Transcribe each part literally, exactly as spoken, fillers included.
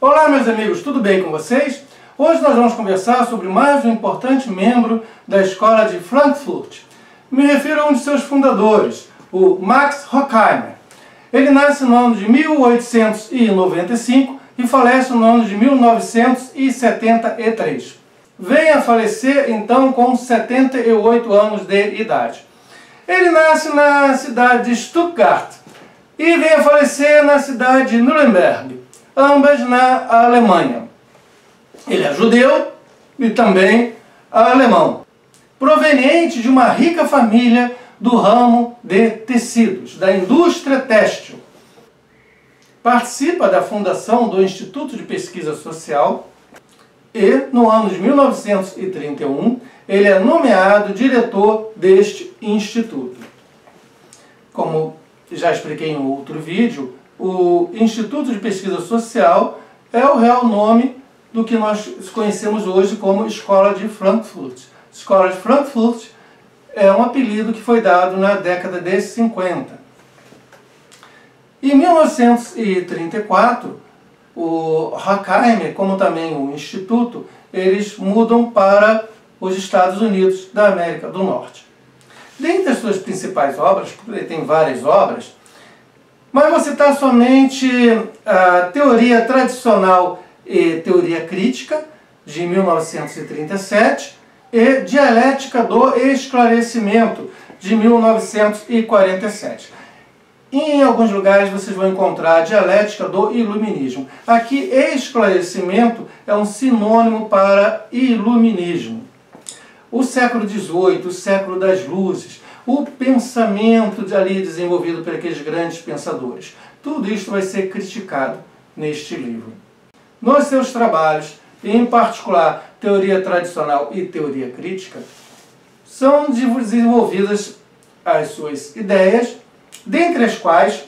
Olá meus amigos, tudo bem com vocês? Hoje nós vamos conversar sobre mais um importante membro da escola de Frankfurt. Me refiro a um de seus fundadores, o Max Horkheimer. Ele nasce no ano de mil oitocentos e noventa e cinco e falece no ano de mil novecentos e setenta e três. Vem a falecer então com setenta e oito anos de idade. Ele nasce na cidade de Stuttgart e vem a falecer na cidade de Nuremberg, ambas na Alemanha. Ele é judeu e também alemão, proveniente de uma rica família do ramo de tecidos, da indústria têxtil. Participa da fundação do Instituto de Pesquisa Social e, no ano de mil novecentos e trinta e um, ele é nomeado diretor deste instituto. Como já expliquei em outro vídeo, o Instituto de Pesquisa Social é o real nome do que nós conhecemos hoje como Escola de Frankfurt. Escola de Frankfurt é um apelido que foi dado na década de cinquenta. Em mil novecentos e trinta e quatro, o Horkheimer, como também o Instituto, eles mudam para os Estados Unidos da América do Norte. Dentre as suas principais obras, porque ele tem várias obras, mas vou citar somente a Teoria Tradicional e Teoria Crítica, de mil novecentos e trinta e sete, e Dialética do Esclarecimento, de mil novecentos e quarenta e sete. Em alguns lugares vocês vão encontrar a Dialética do Iluminismo. Aqui, esclarecimento é um sinônimo para iluminismo. O século dezoito, o século das luzes, o pensamento ali desenvolvido por aqueles grandes pensadores. Tudo isso vai ser criticado neste livro. Nos seus trabalhos, em particular Teoria Tradicional e Teoria Crítica, são desenvolvidas as suas ideias, dentre as quais,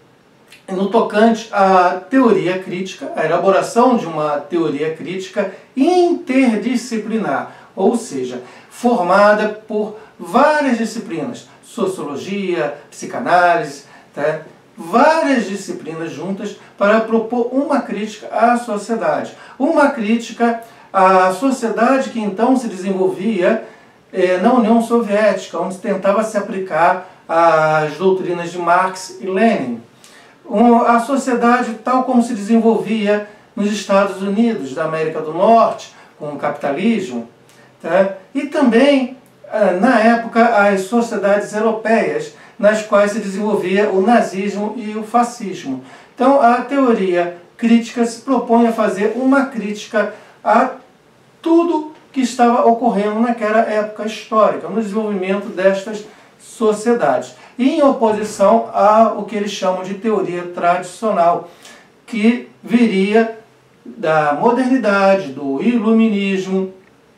no tocante à teoria crítica, a elaboração de uma teoria crítica interdisciplinar, ou seja, formada por várias disciplinas, sociologia, psicanálise, tá? Várias disciplinas juntas para propor uma crítica à sociedade. Uma crítica à sociedade que então se desenvolvia eh, na União Soviética, onde tentava se aplicar as doutrinas de Marx e Lenin. Um, a sociedade tal como se desenvolvia nos Estados Unidos da América do Norte, com o capitalismo, tá? E também, na época, as sociedades europeias, nas quais se desenvolvia o nazismo e o fascismo. Então, a teoria crítica se propõe a fazer uma crítica a tudo que estava ocorrendo naquela época histórica, no desenvolvimento destas sociedades, em oposição ao que eles chamam de teoria tradicional, que viria da modernidade, do iluminismo,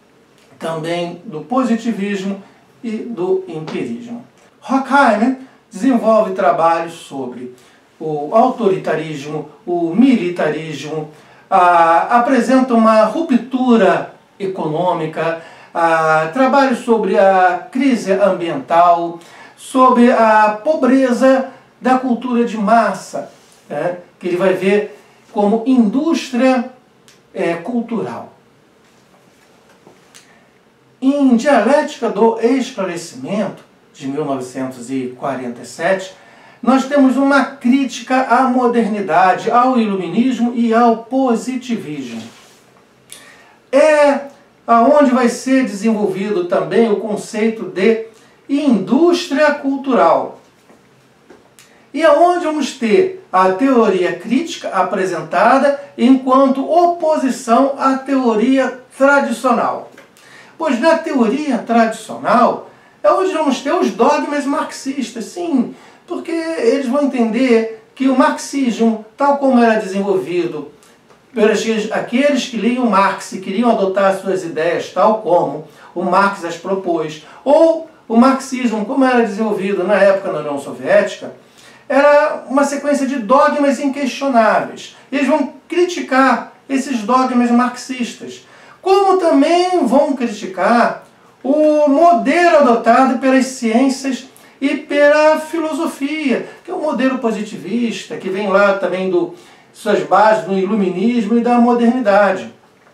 também do positivismo e do empirismo. Horkheimer desenvolve trabalhos sobre o autoritarismo, o militarismo, ah, apresenta uma ruptura econômica, ah, trabalhos sobre a crise ambiental, sobre a pobreza da cultura de massa, né, que ele vai ver como indústria é, cultural. Em Dialética do Esclarecimento, de mil novecentos e quarenta e sete, nós temos uma crítica à modernidade, ao iluminismo e ao positivismo. É aonde vai ser desenvolvido também o conceito de indústria cultural. E aonde vamos ter a teoria crítica apresentada enquanto oposição à teoria tradicional. Pois na teoria tradicional é onde vamos ter os dogmas marxistas, sim, porque eles vão entender que o marxismo, tal como era desenvolvido pelos aqueles que liam Marx e queriam adotar suas ideias tal como o Marx as propôs, ou o marxismo, como era desenvolvido na época na União Soviética, era uma sequência de dogmas inquestionáveis. Eles vão criticar esses dogmas marxistas, como também vão criticar o modelo adotado pelas ciências e pela filosofia, que é o modelo positivista, que vem lá também do suas bases no iluminismo e da modernidade.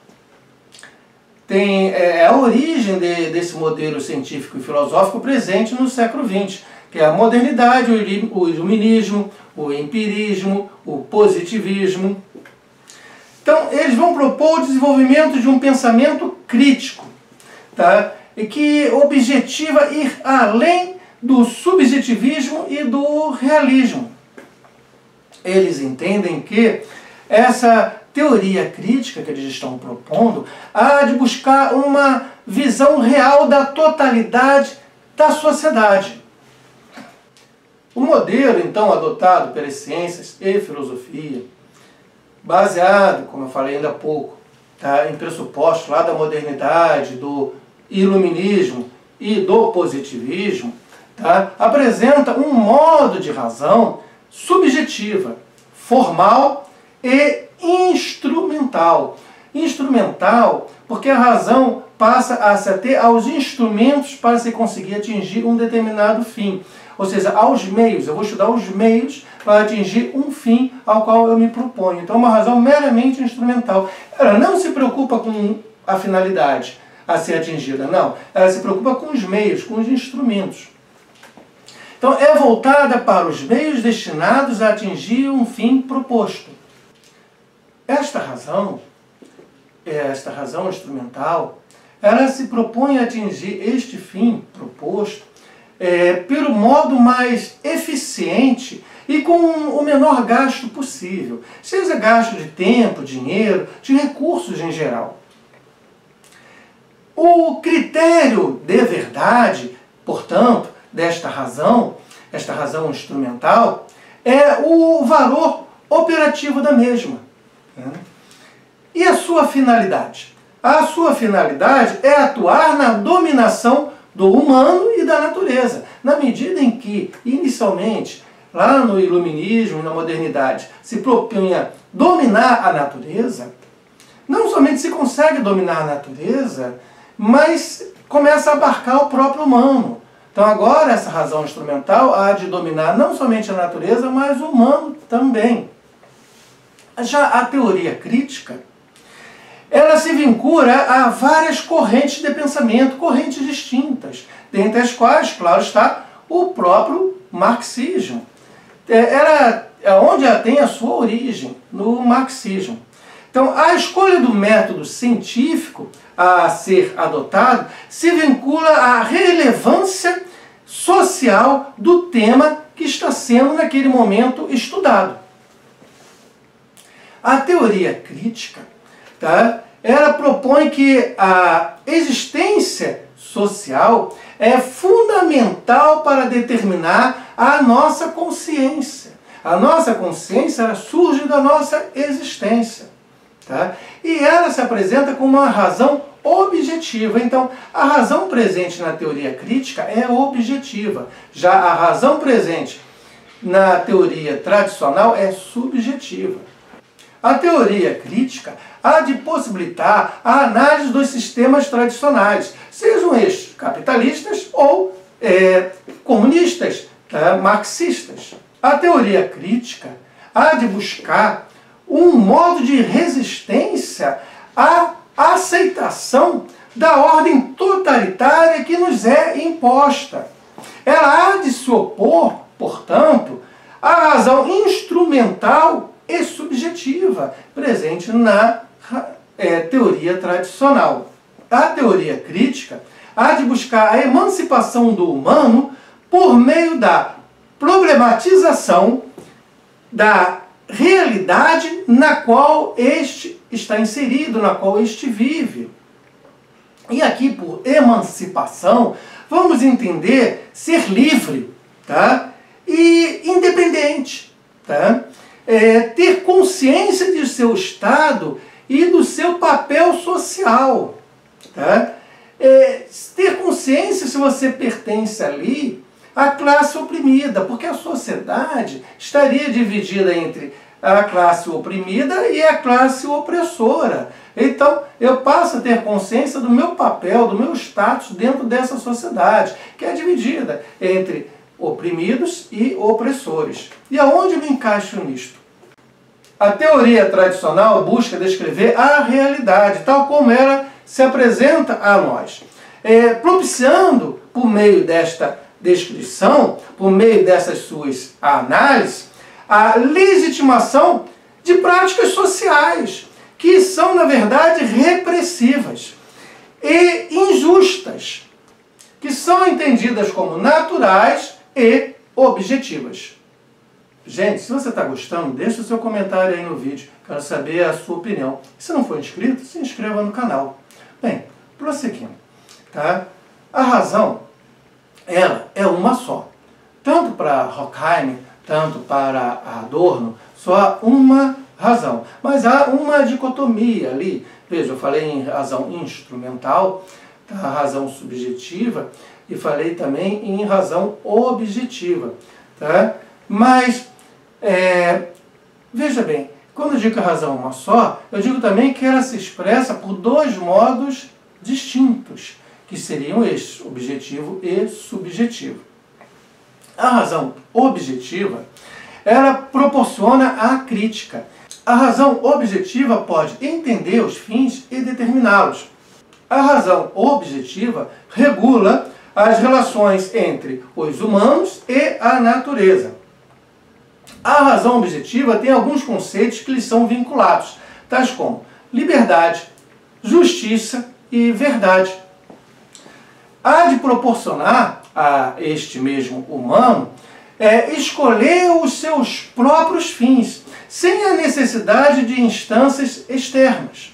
Tem é, a origem de, desse modelo científico e filosófico presente no século vinte, que é a modernidade, o iluminismo, o empirismo, o positivismo. Então, eles vão propor o desenvolvimento de um pensamento crítico, tá? E que objetiva ir além do subjetivismo e do realismo. Eles entendem que essa teoria crítica que eles estão propondo há de buscar uma visão real da totalidade da sociedade. O modelo, então, adotado pelas ciências e filosofia, baseado, como eu falei ainda há pouco, tá, em pressupostos lá da modernidade, do iluminismo e do positivismo, tá, apresenta um modo de razão subjetiva, formal e instrumental. Instrumental porque a razão passa a se ater aos instrumentos para se conseguir atingir um determinado fim. Ou seja, aos meios. Eu vou estudar os meios para atingir um fim ao qual eu me proponho. Então é uma razão meramente instrumental. Ela não se preocupa com a finalidade a ser atingida, não. Ela se preocupa com os meios, com os instrumentos. Então é voltada para os meios destinados a atingir um fim proposto. Esta razão, esta razão instrumental, ela se propõe a atingir este fim proposto é, pelo modo mais eficiente e com o menor gasto possível, seja gasto de tempo, dinheiro, de recursos em geral. O critério de verdade, portanto, desta razão, esta razão instrumental, é o valor operativo da mesma. E a sua finalidade? A sua finalidade é atuar na dominação do humano e da natureza. Na medida em que, inicialmente, lá no iluminismo e na modernidade, se propunha dominar a natureza, não somente se consegue dominar a natureza, mas começa a abarcar o próprio humano. Então agora essa razão instrumental há de dominar não somente a natureza, mas o humano também. Já a teoria crítica, ela se vincula a várias correntes de pensamento, correntes distintas, dentre as quais, claro está, o próprio marxismo. Ela é onde ela tem a sua origem, no marxismo. Então, a escolha do método científico a ser adotado se vincula à relevância social do tema que está sendo naquele momento estudado. A teoria crítica, tá, ela propõe que a existência social é fundamental para determinar a nossa consciência. A nossa consciência ela surge da nossa existência. Tá? E ela se apresenta como uma razão objetiva. Então, a razão presente na teoria crítica é objetiva. Já a razão presente na teoria tradicional é subjetiva. A teoria crítica há de possibilitar a análise dos sistemas tradicionais, sejam estes capitalistas ou é, comunistas, tá? Marxistas. A teoria crítica há de buscar um modo de resistência à aceitação da ordem totalitária que nos é imposta. Ela há de se opor, portanto, à razão instrumental e subjetiva presente na é, teoria tradicional. A teoria crítica há de buscar a emancipação do humano por meio da problematização da realidade na qual este está inserido, na qual este vive. E aqui, por emancipação, vamos entender ser livre, tá? E independente, tá? É, ter consciência de seu estado e do seu papel social, tá? É, ter consciência se você pertence ali à classe oprimida, porque a sociedade estaria dividida entre a classe oprimida e a classe opressora. Então, eu passo a ter consciência do meu papel, do meu status dentro dessa sociedade, que é dividida entre oprimidos e opressores. E aonde eu me encaixo nisto? A teoria tradicional busca descrever a realidade, tal como ela se apresenta a nós, é, propiciando, por meio desta descrição, por meio dessas suas análises, a legitimação de práticas sociais, que são, na verdade, repressivas e injustas, que são entendidas como naturais e objetivas. Gente, se você está gostando, deixa o seu comentário aí no vídeo. Quero saber a sua opinião. Se não for inscrito, se inscreva no canal. Bem, prosseguindo. Tá? A razão, ela é uma só. Tanto para Horkheim, tanto para Adorno, só há uma razão. Mas há uma dicotomia ali. Veja, eu falei em razão instrumental, tá? Razão subjetiva, e falei também em razão objetiva. Tá? Mas... É, veja bem, quando eu digo que a razão é uma só, eu digo também que ela se expressa por dois modos distintos, que seriam estes, objetivo e subjetivo. A razão objetiva, ela proporciona a crítica. A razão objetiva pode entender os fins e determiná-los. A razão objetiva regula as relações entre os humanos e a natureza. A razão objetiva tem alguns conceitos que lhes são vinculados, tais como liberdade, justiça e verdade. Há de proporcionar a este mesmo humano é, escolher os seus próprios fins, sem a necessidade de instâncias externas.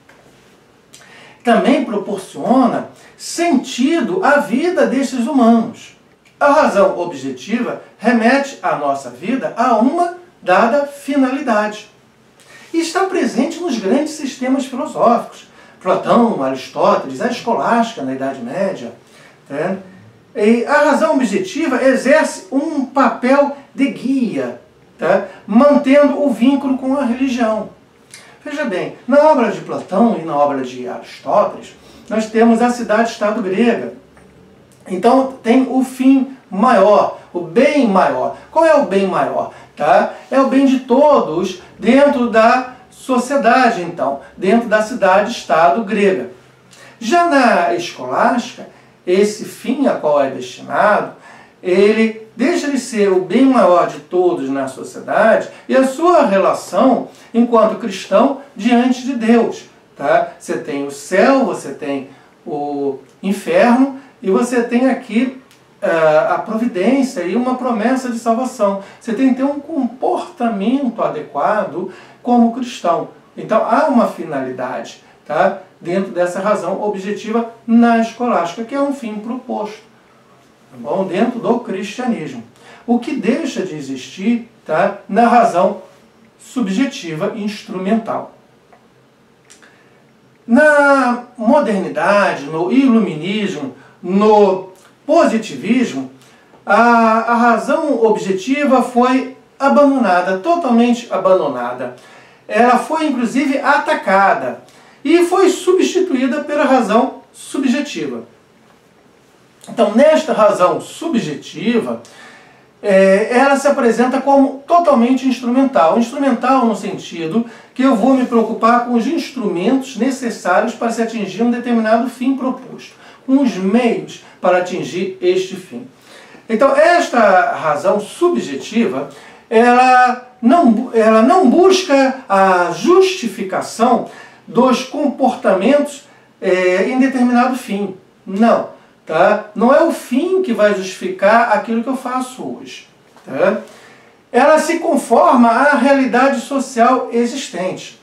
Também proporciona sentido à vida destes humanos. A razão objetiva remete a nossa vida a uma dada finalidade. E está presente nos grandes sistemas filosóficos. Platão, Aristóteles, a escolástica na Idade Média. Tá? E a razão objetiva exerce um papel de guia, tá? Mantendo o vínculo com a religião. Veja bem, na obra de Platão e na obra de Aristóteles, nós temos a cidade-estado grega. Então tem o fim maior, o bem maior. Qual é o bem maior? Tá? É o bem de todos dentro da sociedade, então, dentro da cidade-estado grega. Já na escolástica, esse fim a qual é destinado, ele deixa de ser o bem maior de todos na sociedade e a sua relação enquanto cristão diante de Deus. Tá? Você tem o céu, você tem o inferno, e você tem aqui uh, a providência e uma promessa de salvação. Você tem que ter um comportamento adequado como cristão. Então há uma finalidade, tá? Dentro dessa razão objetiva na escolástica, que é um fim proposto, tá bom? Dentro do cristianismo. O que deixa de existir, tá? Na razão subjetiva instrumental. Na modernidade, no iluminismo, no positivismo, a, a razão objetiva foi abandonada, totalmente abandonada. Ela foi, inclusive, atacada e foi substituída pela razão subjetiva. Então, nesta razão subjetiva, é, ela se apresenta como totalmente instrumental. Instrumental no sentido que eu vou me preocupar com os instrumentos necessários para se atingir um determinado fim proposto, com os meios para atingir este fim. Então, esta razão subjetiva, ela não, ela não busca a justificação dos comportamentos é, em determinado fim. Não. Tá? Não é o fim que vai justificar aquilo que eu faço hoje. Tá? Ela se conforma à realidade social existente.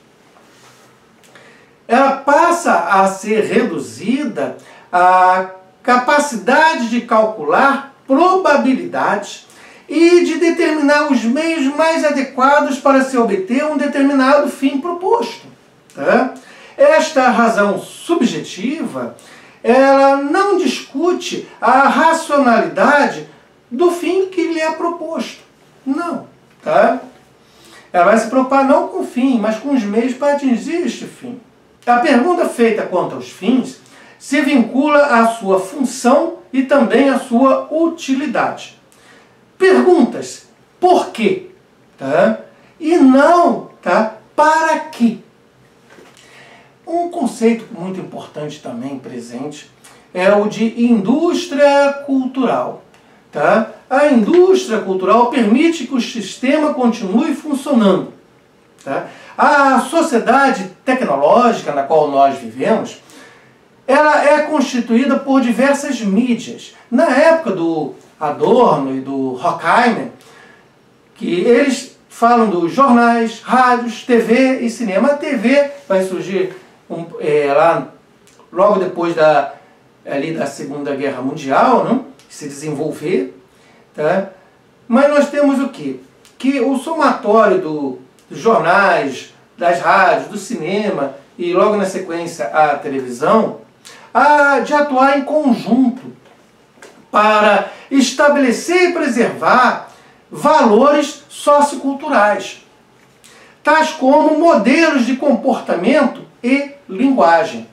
Ela passa a ser reduzida à capacidade de calcular probabilidades e de determinar os meios mais adequados para se obter um determinado fim proposto. Tá? Esta razão subjetiva, ela não discute a racionalidade do fim que lhe é proposto. Não. Tá? Ela vai se preocupar não com o fim, mas com os meios para atingir este fim. A pergunta feita quanto aos fins se vincula à sua função e também à sua utilidade. Perguntas por quê? Tá? E não tá? Para que? Um conceito muito importante também presente é o de indústria cultural. Tá? A indústria cultural permite que o sistema continue funcionando. Tá? A sociedade tecnológica na qual nós vivemos, ela é constituída por diversas mídias. Na época do Adorno e do Horkheimer, que eles falam dos jornais, rádios, T V e cinema. A T V vai surgir um, é, lá logo depois da, ali da Segunda Guerra Mundial, né? Se desenvolver. Tá? Mas nós temos o quê? Que o somatório do, dos jornais, das rádios, do cinema e logo na sequência a televisão, há de atuar em conjunto para estabelecer e preservar valores socioculturais, tais como modelos de comportamento e linguagem.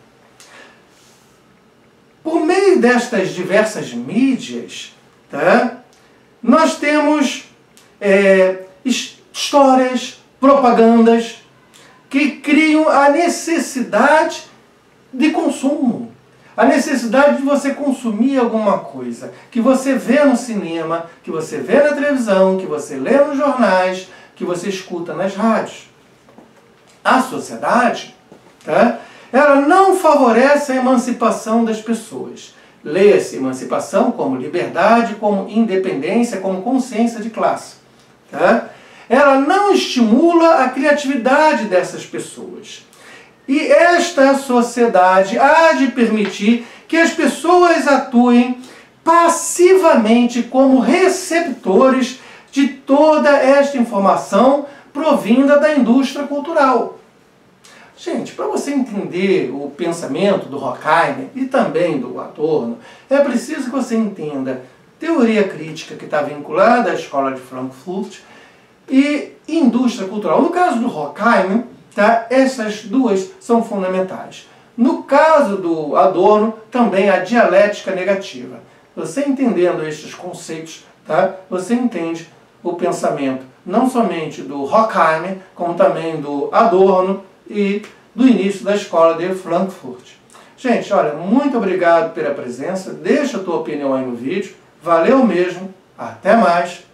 Por meio destas diversas mídias, tá, nós temos é, histórias, propagandas que criam a necessidade de consumo. A necessidade de você consumir alguma coisa que você vê no cinema, que você vê na televisão, que você lê nos jornais, que você escuta nas rádios. A sociedade, tá, ela não favorece a emancipação das pessoas. Leia-se emancipação como liberdade, como independência, como consciência de classe. Tá? Ela não estimula a criatividade dessas pessoas. E esta sociedade há de permitir que as pessoas atuem passivamente como receptores de toda esta informação provinda da indústria cultural. Gente, para você entender o pensamento do Horkheimer e também do Adorno, é preciso que você entenda teoria crítica, que está vinculada à escola de Frankfurt, e indústria cultural. No caso do Horkheimer, tá, essas duas são fundamentais. No caso do Adorno, também a dialética negativa. Você entendendo estes conceitos, tá, você entende o pensamento não somente do Horkheimer, como também do Adorno e do início da escola de Frankfurt. Gente, olha, muito obrigado pela presença. Deixa a tua opinião aí no vídeo. Valeu mesmo. Até mais.